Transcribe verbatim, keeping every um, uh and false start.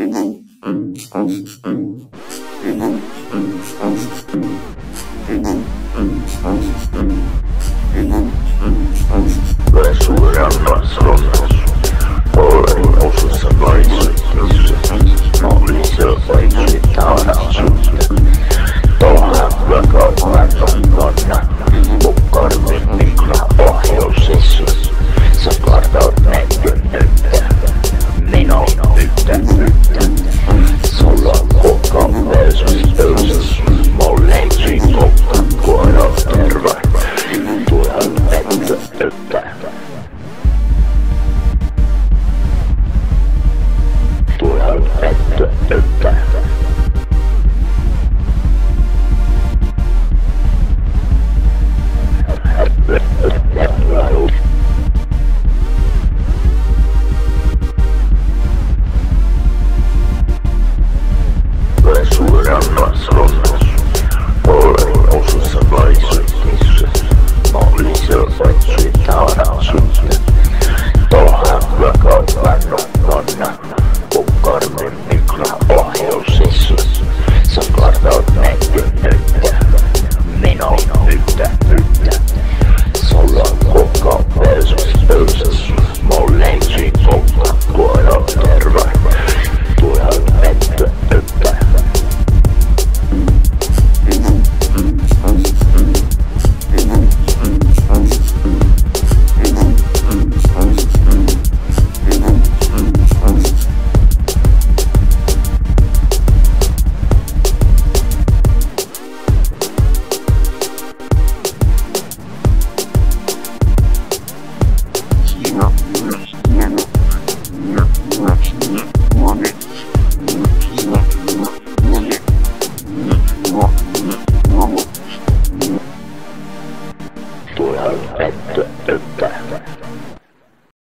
Suuren kasvon olen osassa vaisutussa. Mä olin selväksi tahdasuutta. Toha vakauvan onnonna. Mukkarmin mikra ohjausessa. Sä kartaut näkyy nyttä. Minä nyttä nyttä. Sulla on koko pesus pesus. Mä leiksin kokka kuono terve. Tuohan vettä nyttä. Tuohan vettä nyttä. Suuren kasvon olen osassa vaisutussa. Mä olin selväksi tahdasuutta. Toha vakauvan onnonna. Mukkarmin mikra ohjausessa. Sä kartaut näkyy nyttä. Minä nyttä nyttä. Sulla on koko pesus pesus. Mä leiksin kokka kuono terve. Tuohan vettä nyttä. Tuohan vettä nyttä.